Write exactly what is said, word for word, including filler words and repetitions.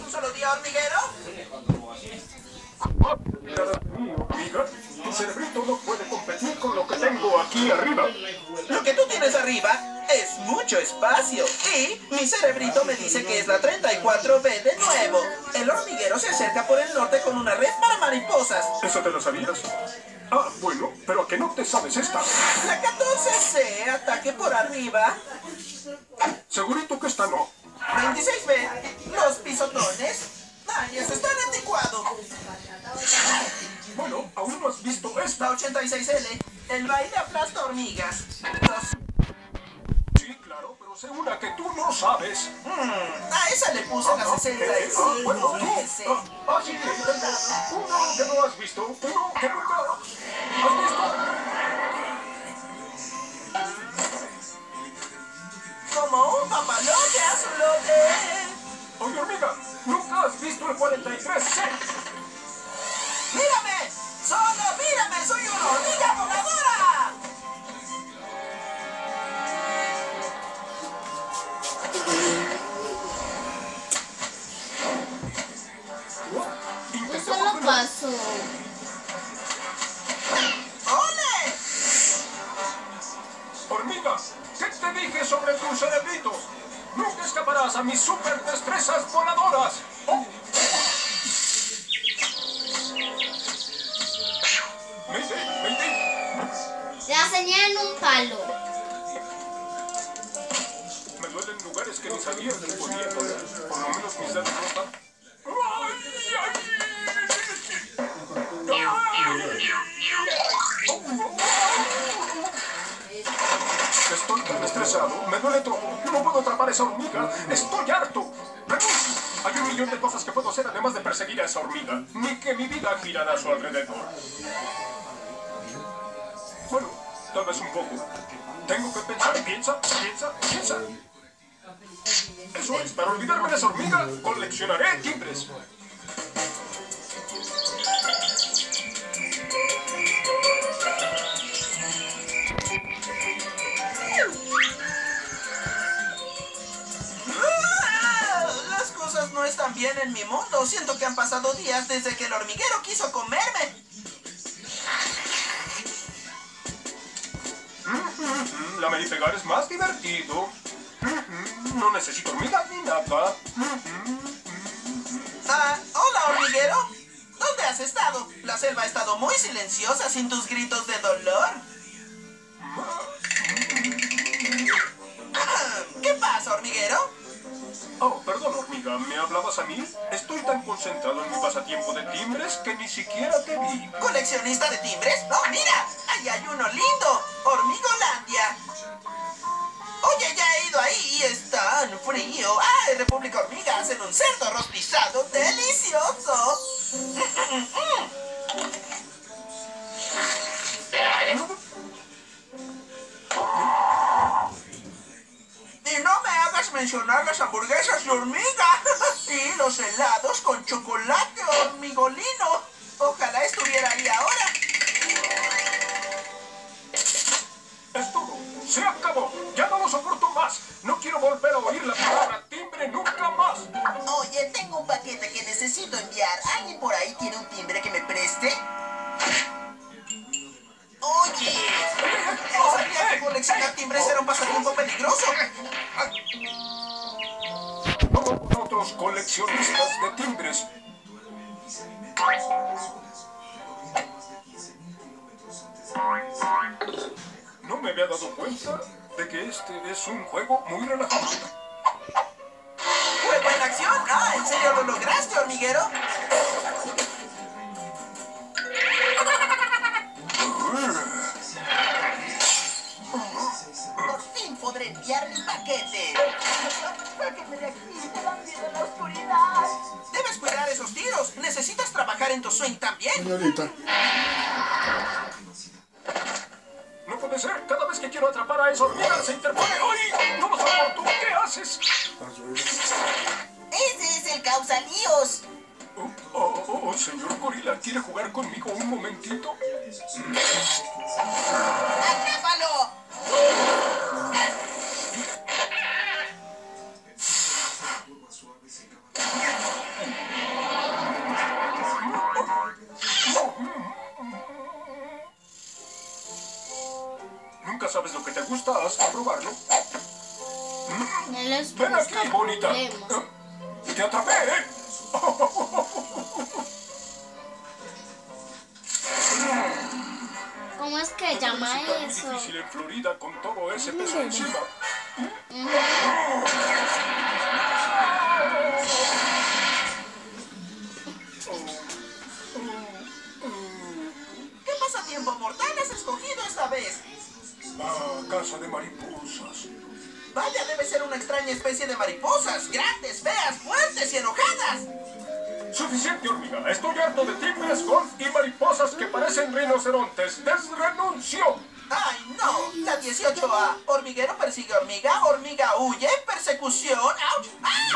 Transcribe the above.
¿Solo día hormiguero? Amiga, tu cerebrito no puede competir con lo que tengo aquí arriba. Lo que tú tienes arriba es mucho espacio. Y mi cerebrito me dice que es la treinta y cuatro B de nuevo. El hormiguero se acerca por el norte con una red para mariposas. ¿Eso te lo sabías? Ah, bueno, pero ¿a qué no te sabes esta? La catorce C, ataque por arriba. Segurito que esta no. veintiséis B, los pisotones. Ay, eso está anticuado. Bueno, aún no has visto esta. La ochenta y seis L, el baile aplasta hormigas. Los... Sí, claro, pero segura que tú no sabes. Hmm, a esa le puse la sesenta y Eh, ah, bueno, cinco tú. S. Ah, así que tengo uno que no has visto, uno que nunca has visto. Como un papalote azulote. Oye, hormiga, nunca has visto el cuarenta y tres C. ¡Mírame! ¡Solo mírame! ¡Soy una hormiga voladora! Eso no pasó. ¡Ole! Hormiga, ¿qué te dije sobre tus cerebritos? Nunca escaparás a mis super destrezas voladoras. Oh. Mayday, mayday. La señal en un palo. Me duelen lugares que ni sabía que podía doler. Por lo menos mis dedos no están. Estoy tan estresado, me duele todo. No puedo atrapar a esa hormiga. Estoy harto. ¡Renuncio! Hay un millón de cosas que puedo hacer además de perseguir a esa hormiga. Ni que mi vida girara a su alrededor. Bueno, tal vez un poco. Tengo que pensar. Piensa, piensa, piensa. Eso es, para olvidarme de esa hormiga, coleccionaré timbres. Las cosas no están bien en mi mundo. Siento que han pasado días desde que el hormiguero quiso comerme. La pegar es más divertido. No necesito hormigas ni nada. Ah, hola, hormiguero. ¿Dónde has estado? La selva ha estado muy silenciosa sin tus gritos de dolor. Ah, ¿qué pasa, hormiguero? Oh, perdón, hormiga, ¿me hablabas a mí? Estoy tan concentrado en mi pasatiempo de timbres que ni siquiera te vi. ¿Coleccionista de timbres? ¡Oh, mira! ¡Ahí hay uno lindo! ¡Hormigolandia! Oye, ya he ido ahí y es tan frío. ¡Ah, en República Hormiga hacen un cerdo rostizado delicioso! Y no me hagas mencionar las hamburguesas de hormiga y los helados con chocolate hormigolino. Ojalá estuviera ahí ahora. Es todo. Se acabó. Ya no lo soporto más. No quiero volver a oír la palabra timbre nunca más. Oye, tengo un paquete que necesito enviar. ¿Alguien por ahí tiene un timbre que me preste? Oye, no sabía que coleccionar timbres era un pasatiempo peligroso. Como con otros coleccionistas de timbres. No me había dado cuenta de que este es un juego muy relajante. ¿Juego en acción? Ah, ¿en serio lo lograste, hormiguero? Por fin podré enviar mi paquete. Sáquenme de aquí, me da miedo en la oscuridad. Debes cuidar esos tiros. Necesitas trabajar en tu swing también. Señorita. No puede ser. Cada vez que quiero atrapar a esa hormiga se interpone. ¡Ay! ¡No lo soporto! ¿Qué haces? Ese es el causalíos. Oh, oh, oh, oh, señor Gorila, ¿quiere jugar conmigo un momentito? ¡Atrápalo! gustas probarlo? Él es Ven aquí, bonita. problemas. ¡Te atrapé, eh! ¿Cómo es que llama Está muy eso? difícil en Florida con todo ese peso encima. ¿Qué pasatiempo mortal has escogido esta vez? Ah, casa de mariposas. Vaya, debe ser una extraña especie de mariposas, grandes, feas, fuertes y enojadas. Suficiente, hormiga. Estoy harto de tigres, golf y mariposas que parecen rinocerontes. ¡Desrenuncio! ¡Ay, no! La dieciocho A. Hormiguero persigue hormiga, hormiga huye, persecución, ¡auch! ¡Ah!